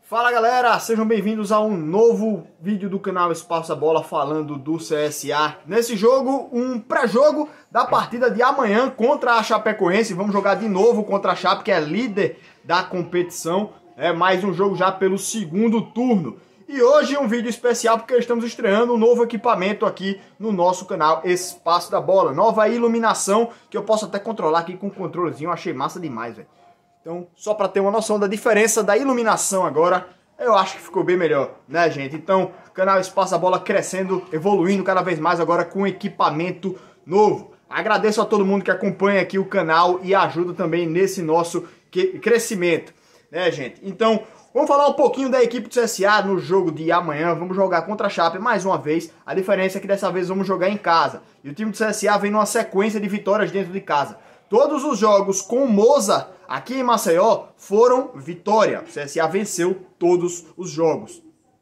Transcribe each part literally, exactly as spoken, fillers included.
Fala galera, sejam bem-vindos a um novo vídeo do canal Espaço a Bola falando do C S A. Nesse jogo, um pré-jogo da partida de amanhã contra a Chapecoense. Vamos jogar de novo contra a Chape, que é líder da competição. É mais um jogo já pelo segundo turno. E hoje um vídeo especial porque estamos estreando um novo equipamento aqui no nosso canal Espaço da Bola. Nova iluminação que eu posso até controlar aqui com um controlezinho. Achei massa demais, velho. Então, só para ter uma noção da diferença da iluminação agora, eu acho que ficou bem melhor, né, gente? Então, o canal Espaço da Bola crescendo, evoluindo cada vez mais agora com equipamento novo. Agradeço a todo mundo que acompanha aqui o canal e ajuda também nesse nosso crescimento, né, gente? Então, vamos falar um pouquinho da equipe do C S A no jogo de amanhã. Vamos jogar contra a Chape mais uma vez. A diferença é que dessa vez vamos jogar em casa. E o time do C S A vem numa sequência de vitórias dentro de casa. Todos os jogos com o Moza aqui em Maceió foram vitória. O C S A venceu todos os jogos.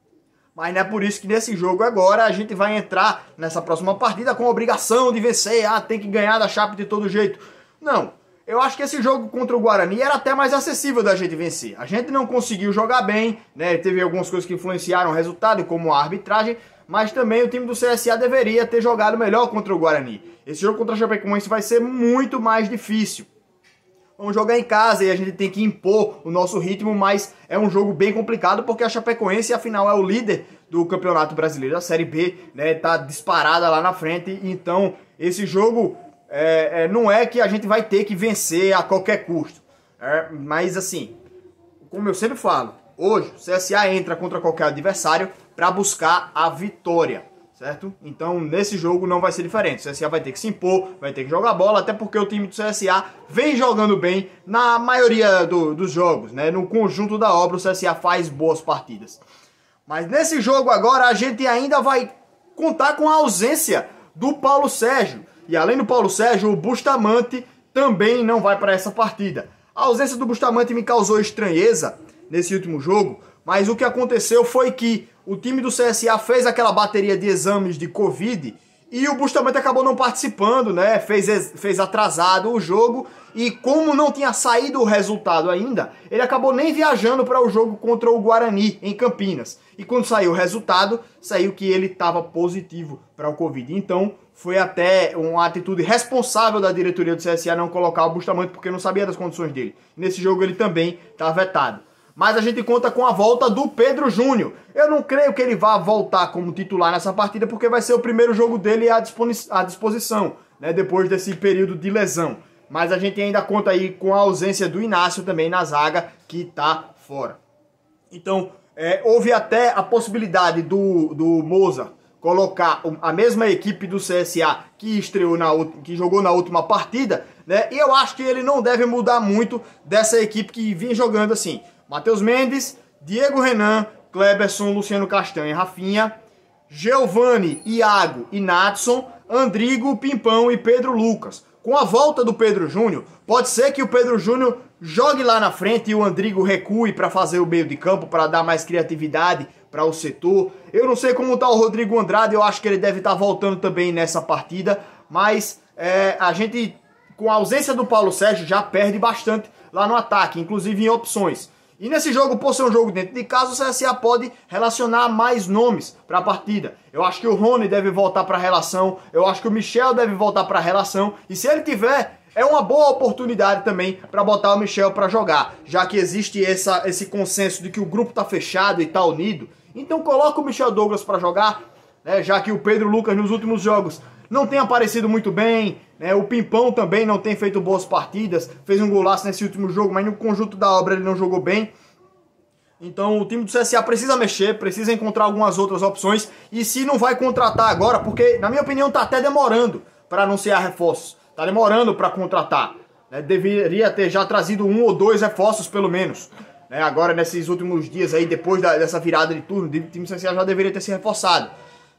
Mas não é por isso que nesse jogo agora a gente vai entrar nessa próxima partida com a obrigação de vencer. Ah, tem que ganhar da Chape de todo jeito. Não. Eu acho que esse jogo contra o Guarani era até mais acessível da gente vencer. A gente não conseguiu jogar bem, né? Teve algumas coisas que influenciaram o resultado, como a arbitragem. Mas também o time do C S A deveria ter jogado melhor contra o Guarani. Esse jogo contra a Chapecoense vai ser muito mais difícil. Vamos jogar em casa e a gente tem que impor o nosso ritmo, mas é um jogo bem complicado porque a Chapecoense, afinal, é o líder do Campeonato Brasileiro, a Série B, né? Tá disparada lá na frente, então esse jogo é, é, não é que a gente vai ter que vencer a qualquer custo. É, mas assim, como eu sempre falo, hoje o C S A entra contra qualquer adversário para buscar a vitória, certo? Então nesse jogo não vai ser diferente. O C S A vai ter que se impor, vai ter que jogar bola, até porque o time do C S A vem jogando bem na maioria do, dos jogos, né? No conjunto da obra o C S A faz boas partidas. Mas nesse jogo agora a gente ainda vai contar com a ausência do Paulo Sérgio. E além do Paulo Sérgio, o Bustamante também não vai para essa partida. A ausência do Bustamante me causou estranheza nesse último jogo, mas o que aconteceu foi que o time do C S A fez aquela bateria de exames de Covid e o Bustamante acabou não participando, né? Fez, fez atrasado o jogo e como não tinha saído o resultado ainda, ele acabou nem viajando para o jogo contra o Guarani em Campinas. E quando saiu o resultado, saiu que ele estava positivo para o Covid. Então foi até uma atitude responsável da diretoria do C S A não colocar o Bustamante porque não sabia das condições dele. Nesse jogo ele também está vetado. Mas a gente conta com a volta do Pedro Júnior. Eu não creio que ele vá voltar como titular nessa partida, porque vai ser o primeiro jogo dele à disposição, né, depois desse período de lesão. Mas a gente ainda conta aí com a ausência do Inácio também na zaga, que está fora. Então, é, houve até a possibilidade do, do Moza colocar a mesma equipe do C S A que estreou na que jogou na última partida, né? E eu acho que ele não deve mudar muito dessa equipe que vinha jogando assim. Matheus Mendes, Diego Renan, Kleberson, Luciano Castanha, Rafinha, Giovani, Iago e Natson, Andrigo, Pimpão e Pedro Lucas. Com a volta do Pedro Júnior, pode ser que o Pedro Júnior jogue lá na frente e o Andrigo recue para fazer o meio de campo, para dar mais criatividade para o setor. Eu não sei como está o Rodrigo Andrade, eu acho que ele deve estar tá voltando também nessa partida, mas é, a gente, com a ausência do Paulo Sérgio, já perde bastante lá no ataque, inclusive em opções. E nesse jogo, por ser um jogo dentro de casa, o C S A pode relacionar mais nomes para a partida. Eu acho que o Rony deve voltar para a relação, eu acho que o Michel deve voltar para a relação, e se ele tiver, é uma boa oportunidade também para botar o Michel para jogar, já que existe essa, esse consenso de que o grupo está fechado e está unido. Então coloca o Michel Douglas para jogar, né, já que o Pedro Lucas nos últimos jogos não tem aparecido muito bem, né? O Pimpão também não tem feito boas partidas, fez um golaço nesse último jogo, mas no conjunto da obra ele não jogou bem. Então o time do C S A precisa mexer, precisa encontrar algumas outras opções, e se não vai contratar agora, porque na minha opinião tá até demorando para anunciar reforços, tá demorando para contratar, né? Deveria ter já trazido um ou dois reforços pelo menos, né? Agora nesses últimos dias aí, depois da, dessa virada de turno, o time do C S A já deveria ter se reforçado,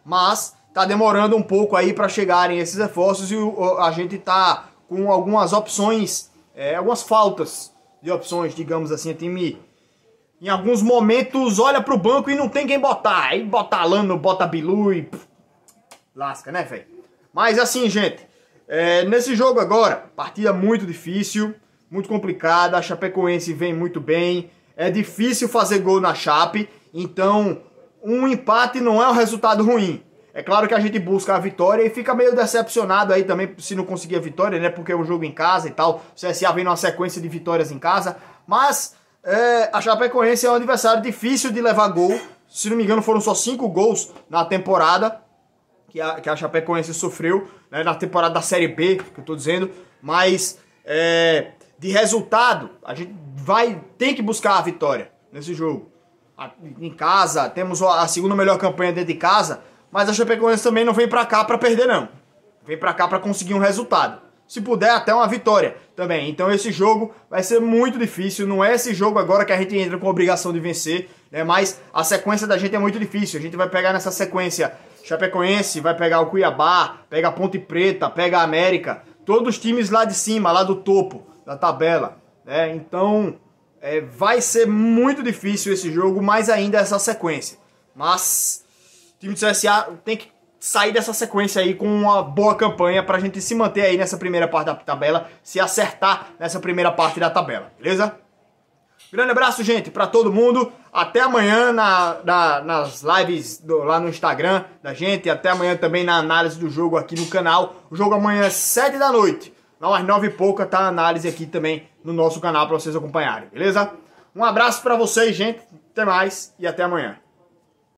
mas tá demorando um pouco aí para chegarem esses reforços e o, a gente tá com algumas opções, é, algumas faltas de opções, digamos assim. O time, em alguns momentos, olha pro banco e não tem quem botar. Aí bota Alano, bota Bilu e pff, lasca, né, velho? Mas assim, gente, é, nesse jogo agora, partida muito difícil, muito complicada. A Chapecoense vem muito bem. é difícil fazer gol na Chape, então um empate não é um resultado ruim. É claro que a gente busca a vitória e fica meio decepcionado aí também se não conseguir a vitória, né? Porque é um jogo em casa e tal, o C S A vem numa sequência de vitórias em casa, mas é, a Chapecoense é um adversário difícil de levar gol. Se não me engano foram só cinco gols na temporada que a, que a Chapecoense sofreu, né? Na temporada da Série B, que eu tô dizendo, mas é, de resultado a gente vai tem que buscar a vitória nesse jogo. Em casa, temos a segunda melhor campanha dentro de casa, mas a Chapecoense também não vem pra cá pra perder, não. Vem pra cá pra conseguir um resultado. Se puder, até uma vitória também. Então esse jogo vai ser muito difícil. Não é esse jogo agora que a gente entra com a obrigação de vencer, né? Mas a sequência da gente é muito difícil. A gente vai pegar nessa sequência Chapecoense, vai pegar o Cuiabá, pega a Ponte Preta, pega a América. Todos os times lá de cima, lá do topo da tabela, né? Então é, vai ser muito difícil esse jogo, mais ainda essa sequência. Mas o time do C S A tem que sair dessa sequência aí com uma boa campanha pra gente se manter aí nessa primeira parte da tabela, se acertar nessa primeira parte da tabela, beleza? Grande abraço, gente, pra todo mundo. Até amanhã na, na, nas lives do, lá no Instagram da gente. Até amanhã também na análise do jogo aqui no canal. O jogo amanhã é sete da noite. Não, às nove e pouca tá a análise aqui também no nosso canal pra vocês acompanharem, beleza? Um abraço pra vocês, gente. Até mais e até amanhã.